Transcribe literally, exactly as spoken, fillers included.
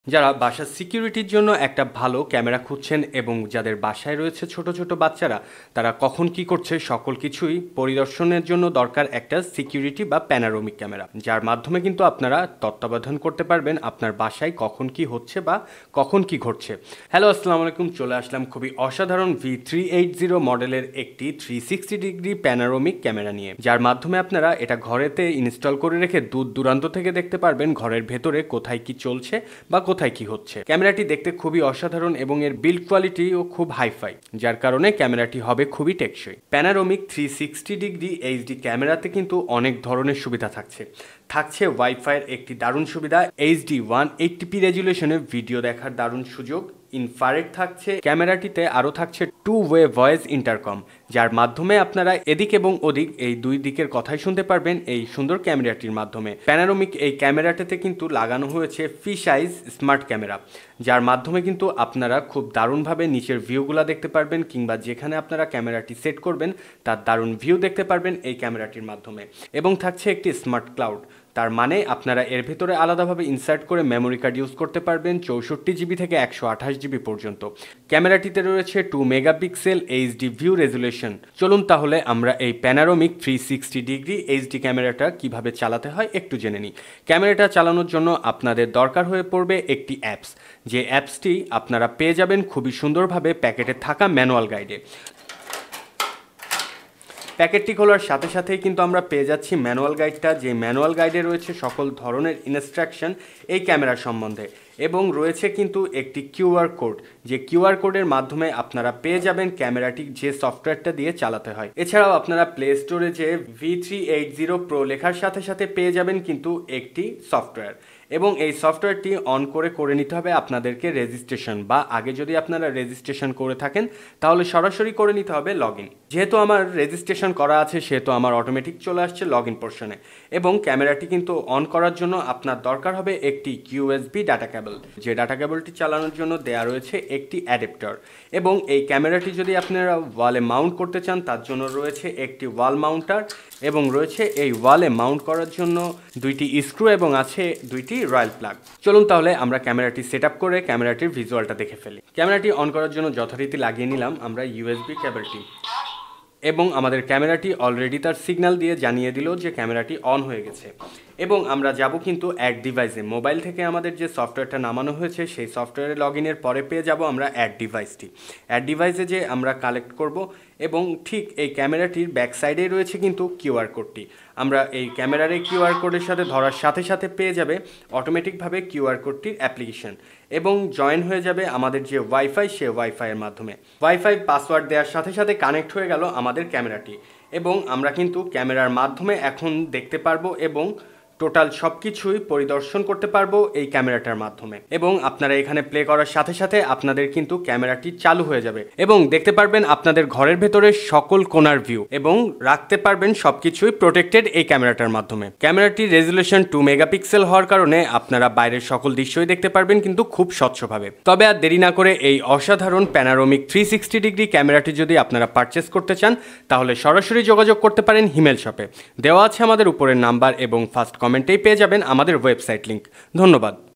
যারা বাসার সিকিউরিটির জন্য একটা ভালো ক্যামেরা খুঁজছেন এবং যাদের বাসায় রয়েছে ছোট ছোট বাচ্চারা, তারা কখন কি করছে সকল কিছুই পরিদর্শনের জন্য দরকার একটা সিকিউরিটি বা প্যানারোমিক ক্যামেরা, যার মাধ্যমে কিন্তু আপনারা তত্ত্বাবধান করতে পারবেন আপনার বাসায় কখন কি হচ্ছে বা কখন কি ঘটছে। হ্যালো, আসসালামু আলাইকুম। চলে আসলাম খুবই অসাধারণ ভি থ্রি এইট জিরো মডেলের একটি three sixty degree panoramic camera নিয়ে, যার মাধ্যমে আপনারা এটা ঘরেতে ইনস্টল করে রেখে দূর দূরান্ত থেকে দেখতে পারবেন ঘরের ভেতরে কোথায় কি চলছে বা কোথায় কি হচ্ছে। ক্যামেরাটি দেখতে খুবই অসাধারণ এবং এর বিল্ড কোয়ালিটিও খুব হাইফাই, যার কারণে ক্যামেরাটি হবে খুবই টেকসই। Panoramic three sixty degree HD ক্যামেরাতে কিন্তু অনেক ধরনের সুবিধা থাকছে থাকছে ওয়াইফাইয়ের একটি দারুণ সুবিধা, এইচডি ওয়ান এইটটি পি রেজুলেশনে ভিডিও দেখার দারুণ সুযোগ, ইনফ্রারেড থাকছে ক্যামেরাটিতে, আরও থাকছে টু ওয়ে ভয়েস ইন্টারকম, যার মাধ্যমে আপনারা এদিক এবং ওদিক এই দুই দিকের কথাই শুনতে পারবেন এই সুন্দর ক্যামেরাটির মাধ্যমে। প্যানারোমিক এই ক্যামেরাটিতে কিন্তু লাগানো হয়েছে ফিশ আইজ স্মার্ট ক্যামেরা, যার মাধ্যমে কিন্তু আপনারা খুব দারুণভাবে নিচের ভিউগুলো দেখতে পারবেন, কিংবা যেখানে আপনারা ক্যামেরাটি সেট করবেন তার দারুণ ভিউ দেখতে পারবেন এই ক্যামেরাটির মাধ্যমে। এবং থাকছে একটি স্মার্ট ক্লাউড, তার মানে আপনারা এর ভেতরে আলাদাভাবে ইনসার্ট করে মেমোরি কার্ড ইউজ করতে পারবেন চৌষট্টি জিবি থেকে একশো আঠাশ জিবি পর্যন্ত। ক্যামেরাটিতে রয়েছে two megapixel HD view resolution. চলুন তাহলে আমরা এই panoramic three sixty degree HD ক্যামেরাটা কিভাবে চালাতে হয় একটু জেনে নিই। ক্যামেরাটা চালানোর জন্য আপনাদের দরকার হয়ে পড়বে একটি অ্যাপস, যে অ্যাপসটি আপনারা পেয়ে যাবেন খুবই সুন্দরভাবে প্যাকেটে থাকা ম্যানুয়াল গাইডে। প্যাকেটটি খোলার সাথে সাথেই কিন্তু আমরা পেয়ে যাচ্ছি ম্যানুয়াল গাইডটা, যে ম্যানুয়াল গাইডে রয়েছে সকল ধরনের ইনস্ট্রাকশন এই ক্যামেরার সম্বন্ধে, এবং রয়েছে কিন্তু একটি কিউআর কোড, যে কিউআর কোডের মাধ্যমে আপনারা পেয়ে যাবেন ক্যামেরাটি যে সফটওয়্যারটা দিয়ে চালাতে হয়। এছাড়াও আপনারা প্লে স্টোরে যে V three eight zero pro লেখার সাথে সাথে পেয়ে যাবেন কিন্তু একটি সফটওয়্যার, এবং এই সফটওয়্যারটি অন করে করে নিতে হবে আপনাদেরকে রেজিস্ট্রেশন, বা আগে যদি আপনারা রেজিস্ট্রেশন করে থাকেন তাহলে সরাসরি করে নিতে হবে লগ ইন। যেহেতু আমার রেজিস্ট্রেশন করা আছে সেহেতু আমার অটোমেটিক চলে আসছে লগ ইন পোর্শনে। এবং ক্যামেরাটি কিন্তু অন করার জন্য আপনার দরকার হবে একটি ইউএসবি ডাটা কেবল, যে ডাটা কেবলটি চালানোর জন্য দেয়া রয়েছে একটি অ্যাডাপ্টার। এবং এই ক্যামেরাটি যদি আপনারা ওয়ালে মাউন্ট করতে চান তার জন্য রয়েছে একটি ওয়াল মাউন্টার, এবং রয়েছে এই ওয়ালে মাউন্ট করার জন্য দুইটি স্ক্রু এবং আছে দুইটি রয়্যাল প্লাগ। চলুন তাহলে আমরা ক্যামেরাটি সেট আপ করে ক্যামেরাটির ভিজুয়ালটা দেখে ফেলি। ক্যামেরাটি অন করার জন্য যথারীতি লাগিয়ে নিলাম আমরা ইউএসবি কেবলটি, এবং আমাদের ক্যামেরাটি অলরেডি তার সিগন্যাল দিয়ে জানিয়ে দিল যে ক্যামেরাটি অন হয়ে গেছে। এবং আমরা যাব কিন্তু অ্যাড ডিভাইসে, মোবাইল থেকে আমাদের যে সফটওয়্যারটা নামানো হয়েছে সেই সফটওয়্যারে লগ ইনের পরে পেয়ে যাব আমরা অ্যাড ডিভাইসটি। অ্যাড ডিভাইসে যে আমরা কালেক্ট করব, এবং ঠিক এই ক্যামেরাটির ব্যাক সাইডে রয়েছে কিন্তু কিউআর কোডটি। আমরা এই ক্যামেরার এই কিউআর কোডের সাথে ধরার সাথে সাথে পেয়ে যাবে অটোমেটিকভাবে কিউআর কোডটির অ্যাপ্লিকেশন, এবং জয়েন হয়ে যাবে আমাদের যে ওয়াইফাই সে ওয়াইফাইয়ের মাধ্যমে। ওয়াইফাই পাসওয়ার্ড দেওয়ার সাথে সাথে কানেক্ট হয়ে গেল আমাদের ক্যামেরাটি, এবং আমরা কিন্তু ক্যামেরার মাধ্যমে এখন দেখতে পারবো এবং টোটাল সব কিছুই পরিদর্শন করতে পারবো এই ক্যামেরাটার মাধ্যমে। এবং আপনারা এখানে প্লে করার সাথে সাথে আপনাদের কিন্তু ক্যামেরাটি চালু হয়ে যাবে, এবং দেখতে পারবেন আপনাদের ঘরের ভেতরে সকল কোণার ভিউ, এবং রাখতে পারবেন সবকিছুই প্রোটেক্টেড এই ক্যামেরাটার মাধ্যমে। ক্যামেরাটির রেজুলেশন টু মেগাপিক্সেল হওয়ার কারণে আপনারা বাইরের সকল দৃশ্যই দেখতে পারবেন কিন্তু খুব স্বচ্ছভাবে। তবে আর দেরি না করে এই অসাধারণ প্যানারোমিক থ্রি সিক্সটি ডিগ্রি ক্যামেরাটি যদি আপনারা পারচেস করতে চান তাহলে সরাসরি যোগাযোগ করতে পারেন হিমেল শপে। দেওয়া আছে আমাদের উপরের নাম্বার, এবং ফার্স্ট কমেন্টেই পেয়ে যাবেন আমাদের ওয়েবসাইট লিংক। ধন্যবাদ।